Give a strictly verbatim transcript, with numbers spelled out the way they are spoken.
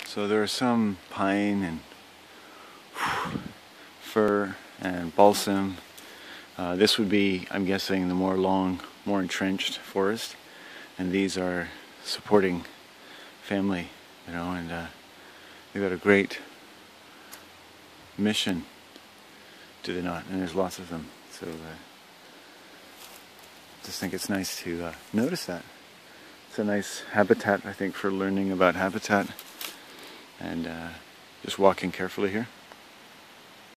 So there are some pine and fir and balsam. Uh, this would be, I'm guessing, the more long, more entrenched forest, and these are supporting family, you know, and uh, they've got a great mission, do they not? And there's lots of them, so uh, just think it's nice to uh, notice that. It's a nice habitat, I think, for learning about habitat, and uh, just walking carefully here.